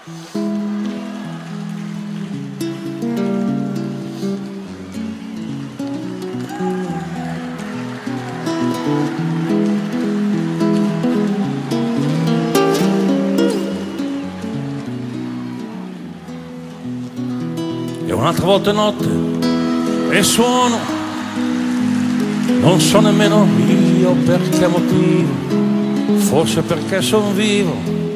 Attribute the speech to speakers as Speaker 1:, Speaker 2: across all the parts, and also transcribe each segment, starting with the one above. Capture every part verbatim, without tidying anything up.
Speaker 1: E un'altra volta è notte e suono, non so nemmeno io per che motivo, forse perché son vivo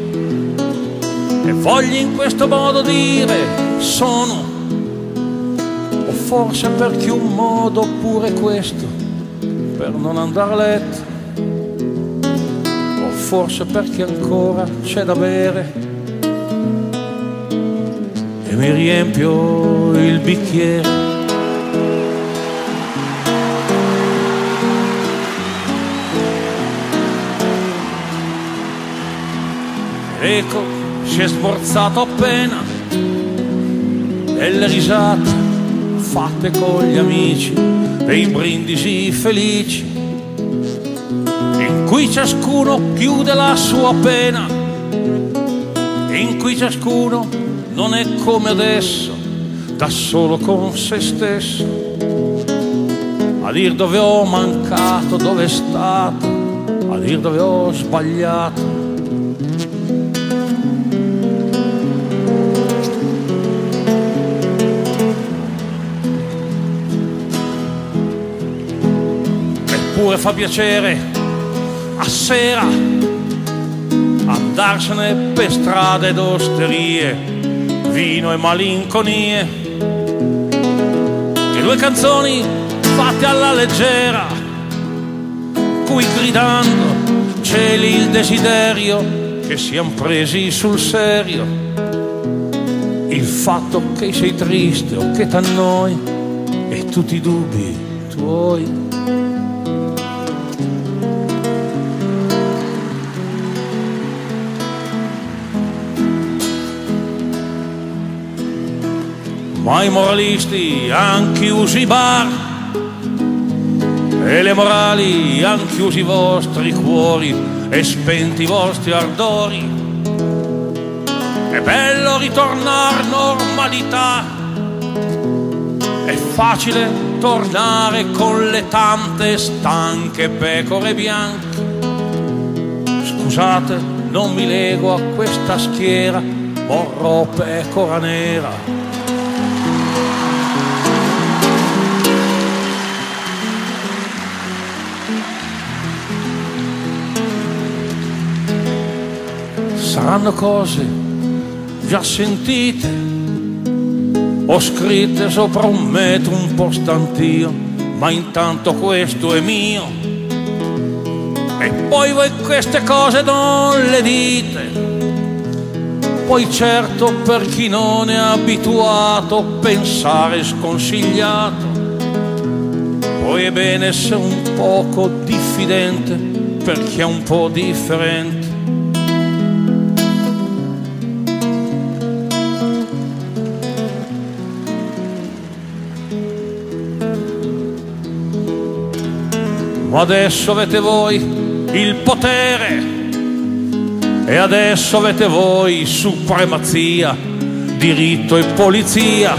Speaker 1: e voglio in questo modo dire sono, o forse perché un modo pure questo per non andare a letto, o forse perché ancora c'è da bere e mi riempio il bicchiere. Ecco, si è sborzato appena delle risate fatte con gli amici, dei brindisi felici in cui ciascuno chiude la sua pena, in cui ciascuno non è come adesso, da solo con se stesso, a dir dove ho mancato, dove è stato, a dir dove ho sbagliato. Eppure fa piacere a sera andarsene per strade ed osterie, vino e malinconie, che due canzoni fatte alla leggera, cui gridando celi il desiderio che siam presi sul serio, il fatto che sei triste o che t'annoi e tutti i dubbi tuoi. Ma i moralisti han chiuso i bar e le morali han chiuso i vostri cuori e spenti i vostri ardori. È bello ritornare normalità, è facile tornare con le tante stanche pecore bianche. Scusate, non mi lego a questa schiera, morrò pecora nera. Saranno cose già sentite o scritte sopra un metro un po' stantio, ma intanto questo è mio. E poi voi queste cose non le dite, poi certo per chi non è abituato pensare è sconsigliato, poi è bene essere un poco diffidente per chi è un po' differente. Ma adesso avete voi il potere e adesso avete voi supremazia, diritto e polizia,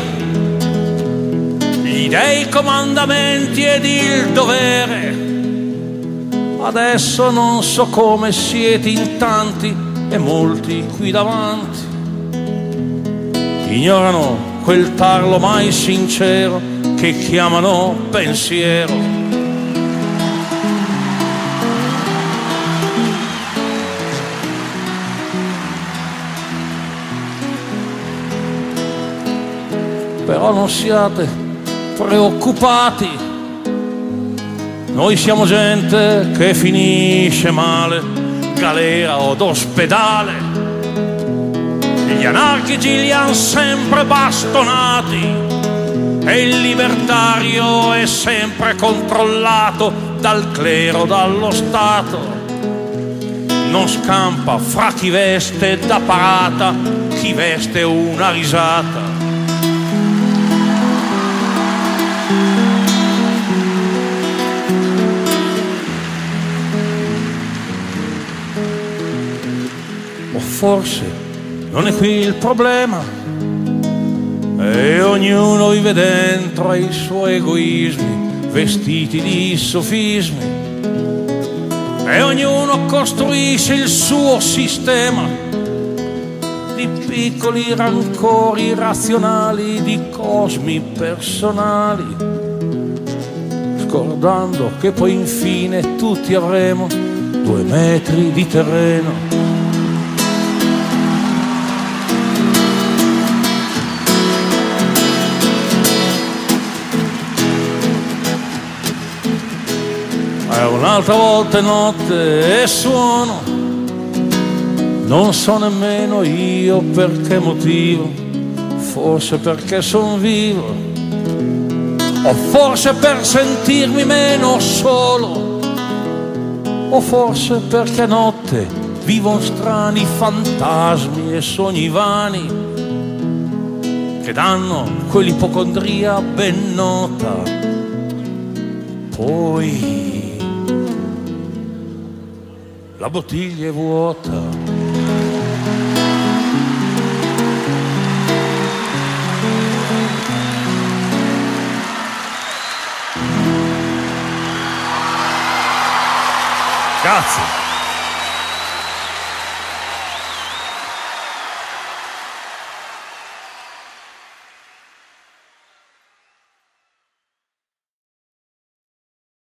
Speaker 1: gli dei comandamenti ed il dovere. Adesso non so come siete in tanti e molti qui davanti ignorano quel tarlo mai sincero che chiamano pensiero. Però non siate preoccupati, noi siamo gente che finisce male, galera od ospedale. Gli anarchici li han sempre bastonati e il libertario è sempre controllato dal clero, dallo Stato. Non scampa fra chi veste da parata, chi veste una risata. O forse non è qui il problema, e ognuno vive dentro ai suoi egoismi, vestiti di sofismi, e ognuno costruisce il suo sistema di piccoli rancori irrazionali, di cosmi personali, scordando che poi infine tutti avremo due metri di terreno. E un'altra volta è notte e suono, non so nemmeno io per che motivo, forse perché son vivo, o forse per sentirmi meno solo, o forse perché a notte vivono strani fantasmi e sogni vani che danno quell'ipocondria ben nota. Poi la bottiglia è vuota. Grazie.